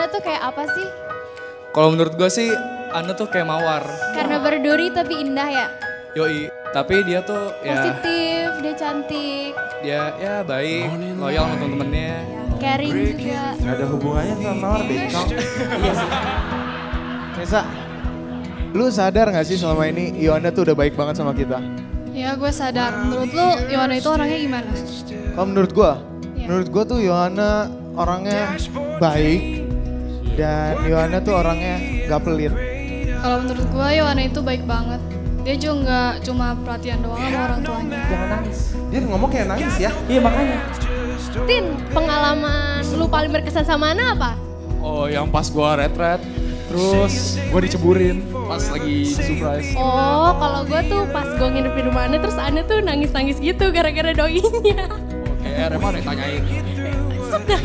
Ana tuh kayak apa sih? Kalau menurut gue sih Ana tuh kayak mawar. Karena berduri tapi indah ya? Yoi, tapi dia tuh ya... Positif, dia cantik. Dia ya baik, loyal sama temen-temennya. Caring juga. Gak ada hubungannya sama mawar, Bekong. Iya sih. Nesa, lu sadar gak sih selama ini Yoanne tuh udah baik banget sama kita? Ya gue sadar. Menurut lu Yoanne itu orangnya gimana? Kalau menurut gua tuh Yoanne orangnya baik dan Yoanne tuh orangnya gak pelit. Kalau menurut gue Yoanne itu baik banget. Dia juga nggak cuma perhatian doang sama orang tuanya. Jangan nangis. Dia ngomong kayak nangis ya? Iya makanya. Tin, pengalaman lu paling berkesan sama Ana apa? Oh yang pas gue retret, terus gue diceburin pas lagi surprise. Oh, kalau gue tuh pas gue nginep di rumah Ana terus Ana tuh nangis-nangis gitu gara-gara doinya. Oke, Rema udah tanyain. Sudah.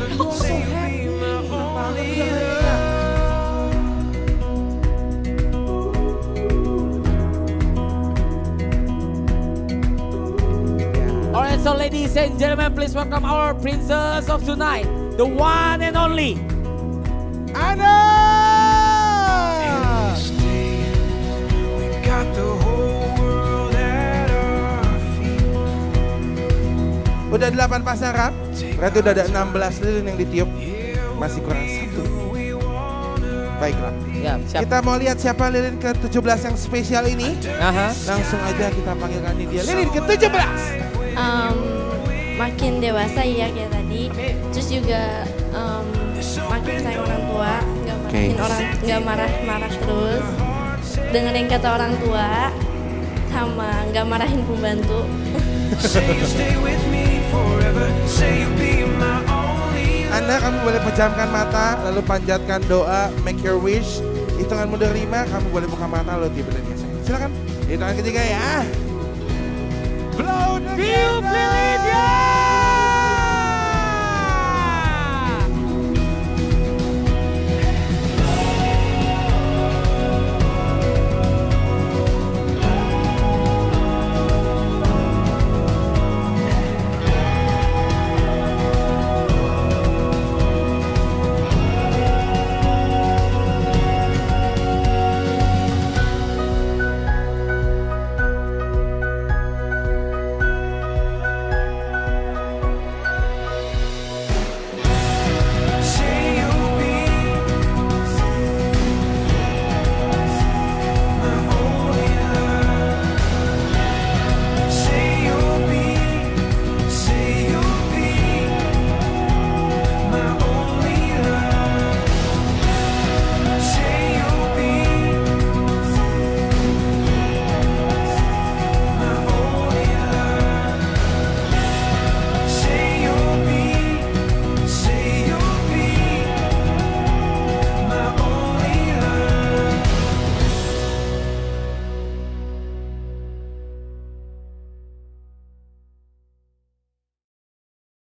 Alright, so ladies and gentlemen, please welcome our princess of tonight, the one and only Ana! Udah 8 pasangan, berarti udah ada 16 lilin yang ditiup. Masih kurang 1. Baiklah. Ya, siap. Kita mau lihat siapa lilin ke-17 yang spesial ini. Langsung aja kita panggilkan dia. Lilin ke-17. Makin dewasa ya kayak tadi. Terus juga makin sayang orang tua, nggak marah-marah terus. Dengerin kata orang tua, sama nggak marahin pembantu. Anda kamu boleh pejamkan mata, lalu panjatkan doa, make your wish. Hitungan mundur 5, kamu boleh buka mata lalu tiup lilinnya. Silakan. Hitungan ketiga ya. Blow the candle.